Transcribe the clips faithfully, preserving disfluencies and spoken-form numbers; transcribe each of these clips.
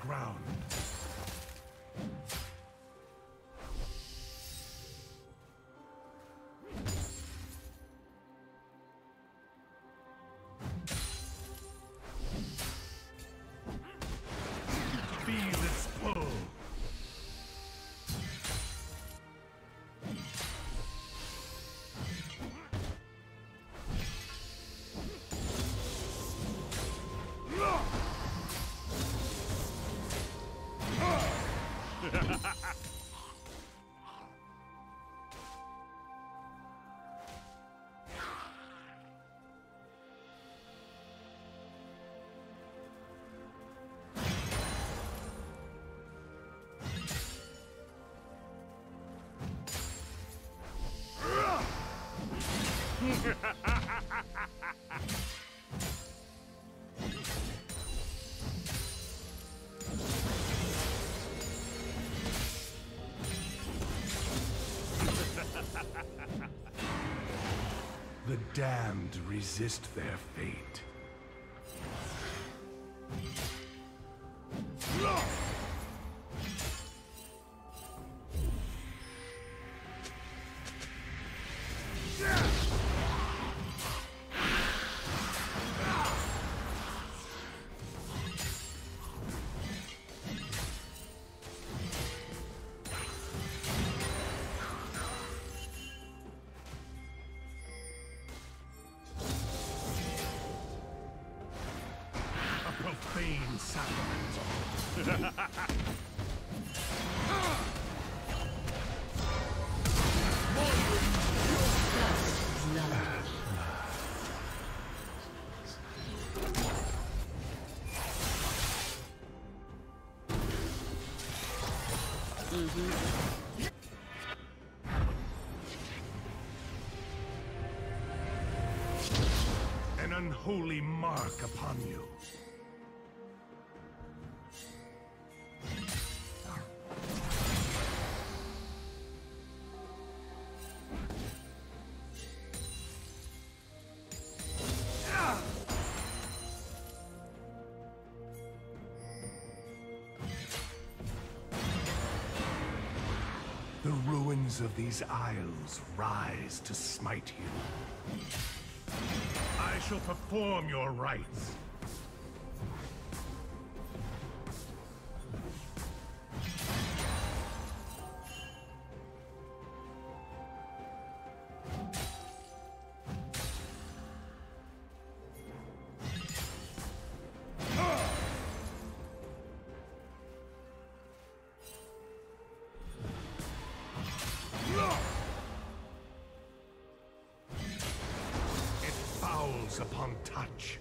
ground. Feel its pull. The damned resist their fate. Profane sacrament. An unholy mark upon you. The ruins of these isles rise to smite you. I shall perform your rites. Upon touch.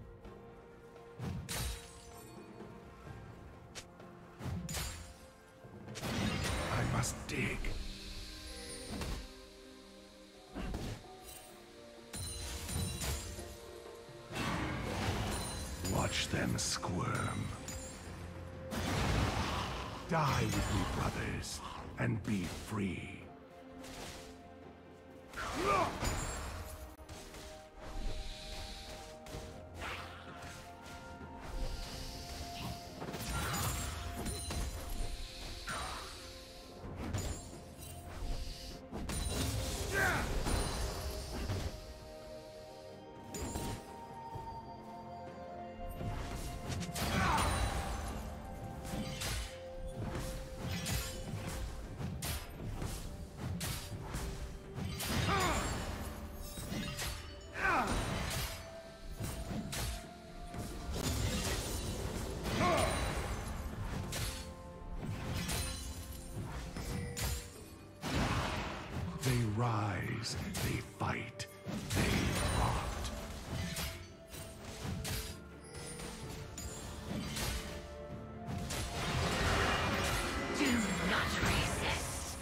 I must dig. Watch them squirm. Die with me, brothers, and be free. They rise, they fight, they rot. Do not resist.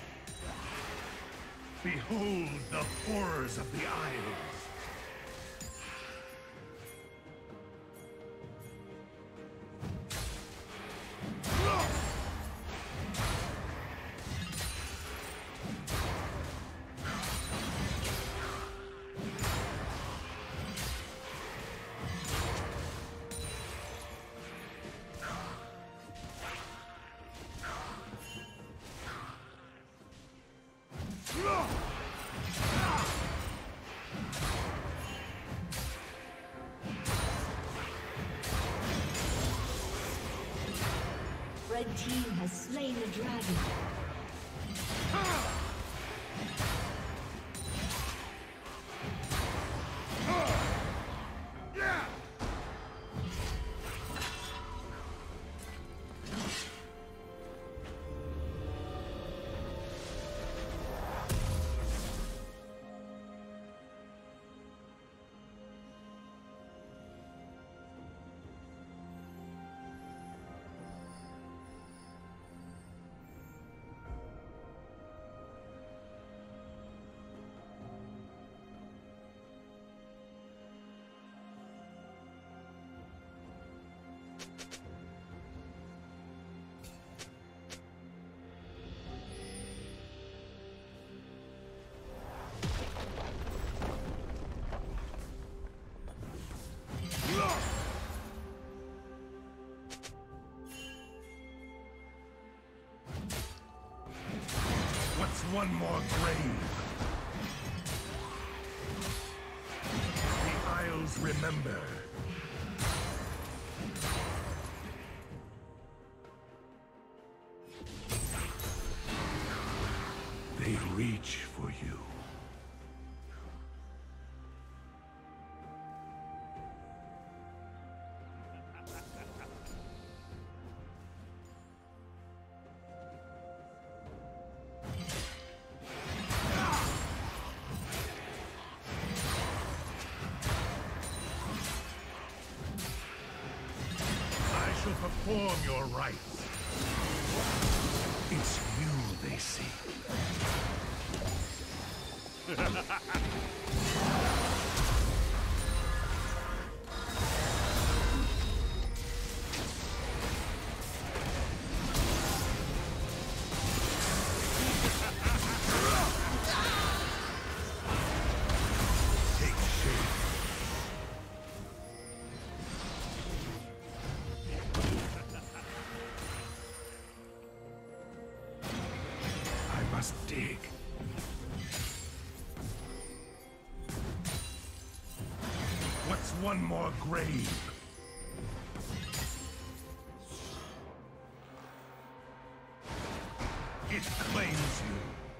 Behold the horrors of the Isles. team has slain the dragon. One more grave. The Isles remember. They reach for you. Perform your rites. It's you they seek. Dig. What's one more grave? It claims you.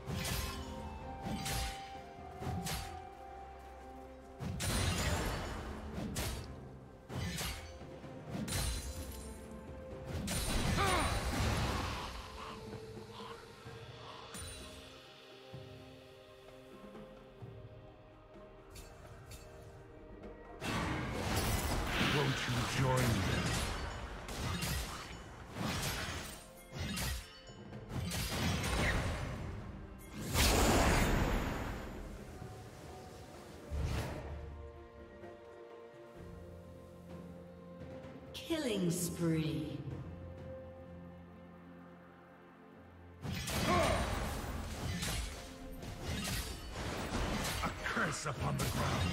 Won't you join them? Killing spree. A curse upon the ground.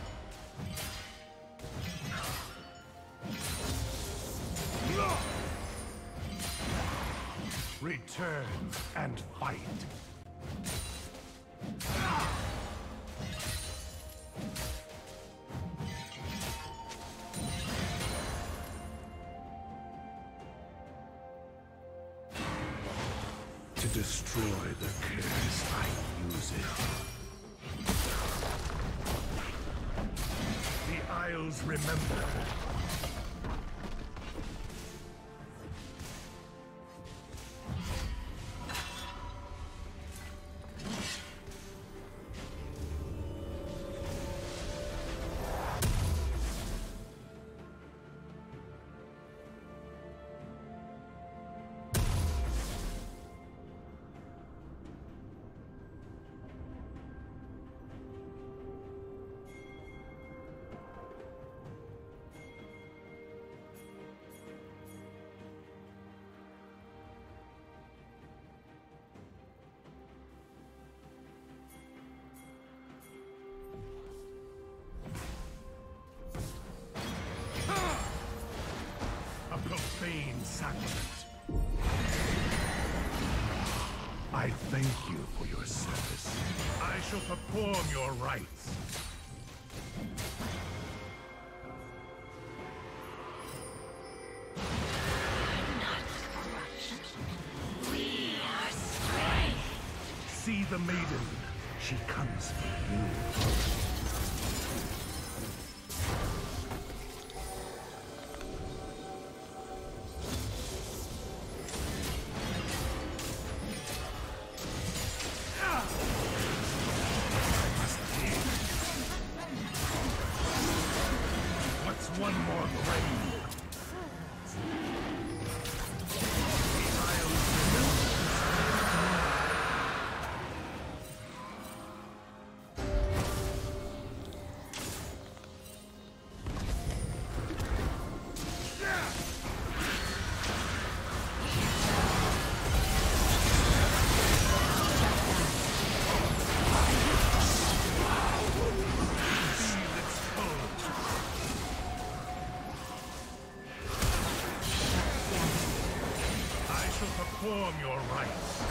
Return and fight. To destroy the curse, I use it. The Isles remember. Profane sacrament. I thank you for your service. I shall perform your rites. Not corruption. See the maiden. She comes for you. One more grave. Perform your rites.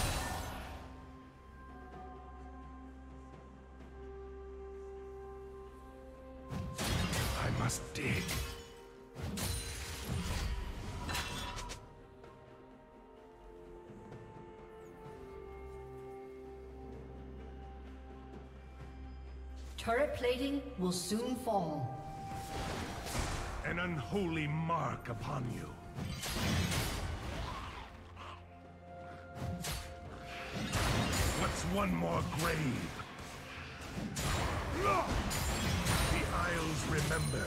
I must dig. Turret plating will soon fall. An unholy mark upon you. What's one more grave? The Isles remember.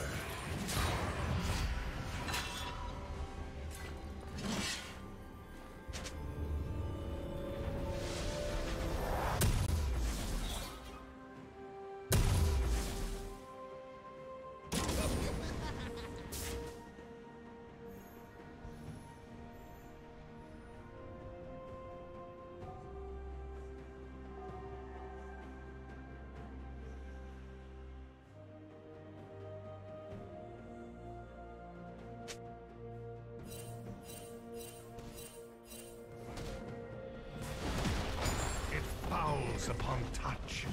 Upon touch.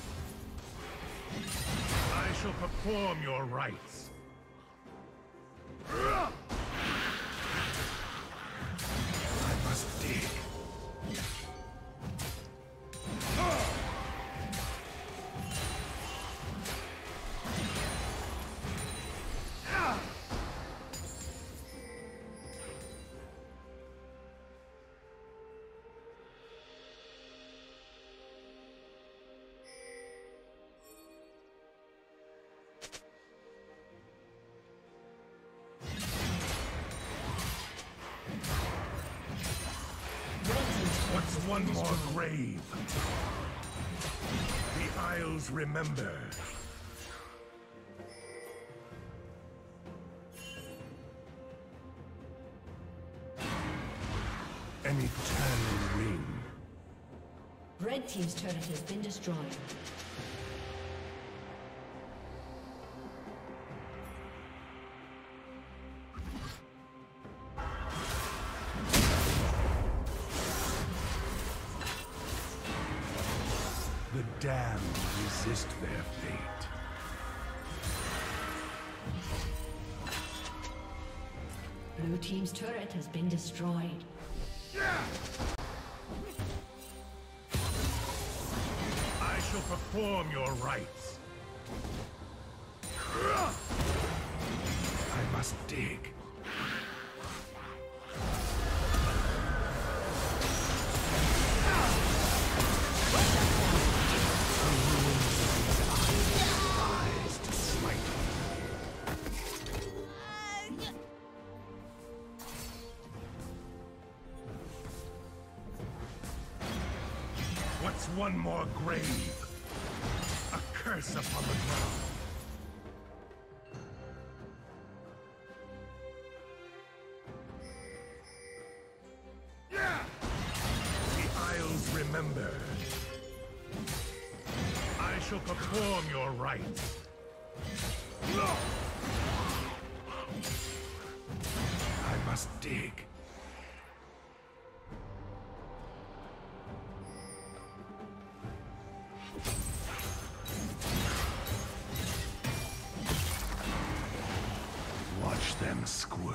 I shall perform your rites. I must dig. What's one more grave? The Isles remember. An eternal ring. Red team's turret has been destroyed. The damned resist their fate. Blue team's turret has been destroyed. I shall perform your rites. I must dig. What's one more grave? A curse upon the ground. The Isles remember. I shall perform your rites. I must dig. Watch them squirm.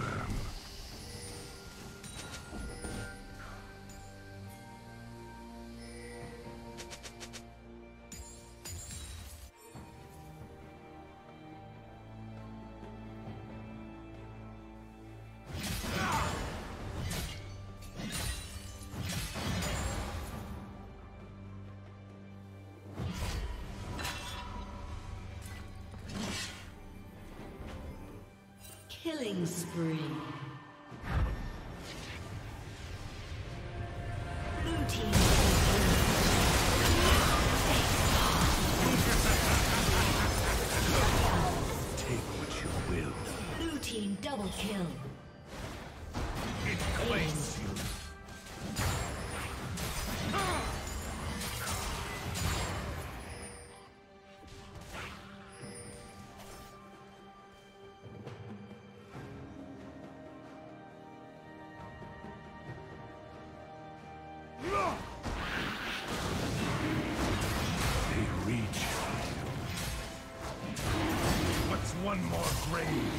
Killing spree. Blue team. Take what you will. Blue team double kill. It claims you. One more grave.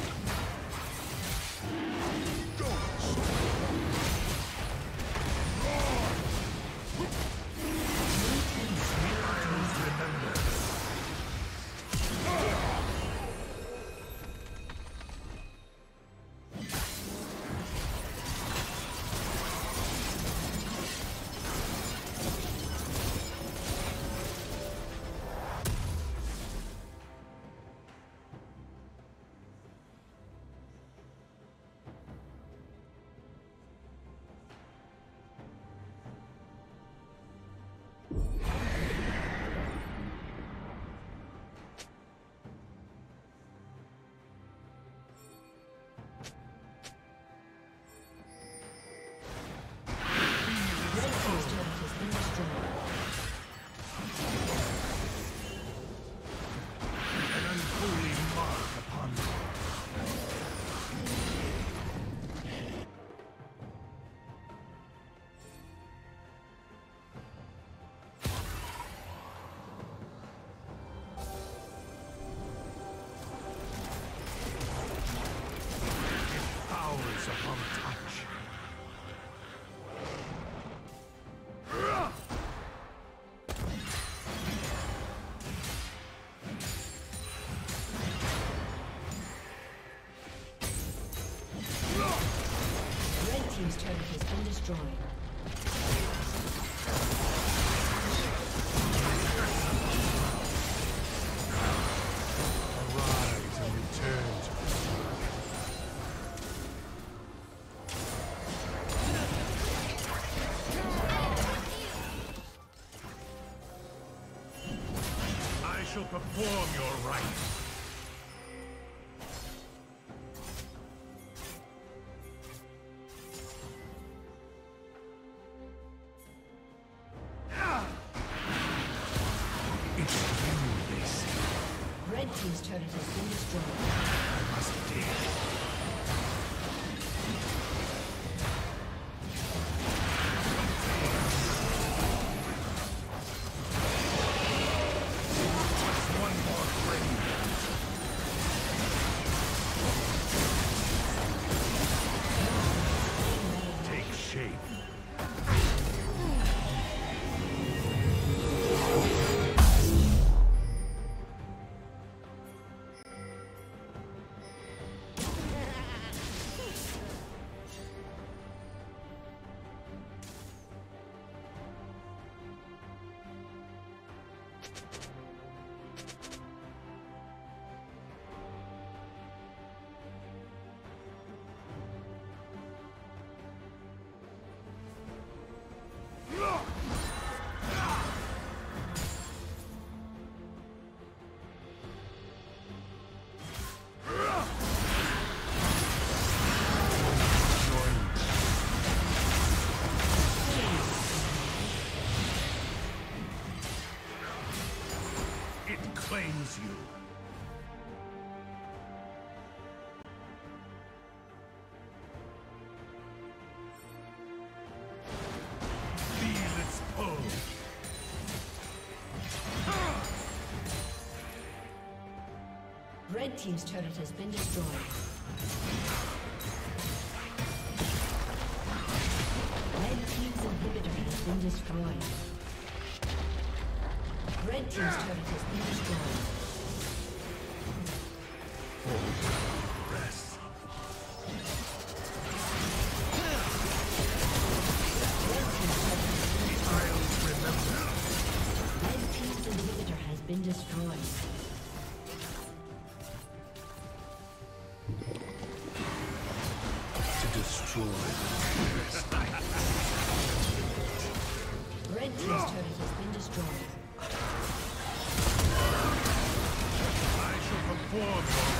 Team's turret has been destroyed. Arise and return to I shall perform your rites. Team's turret has been destroyed. I must dig. One more frame. Take shape. Claims you. Feel its pull. Red team's turret has been destroyed. Red team's inhibitor has been destroyed. Red team's turret has been destroyed. Rest. I'll remember. Red team's inhibitor has been destroyed. team's turret has been destroyed. I shall perform your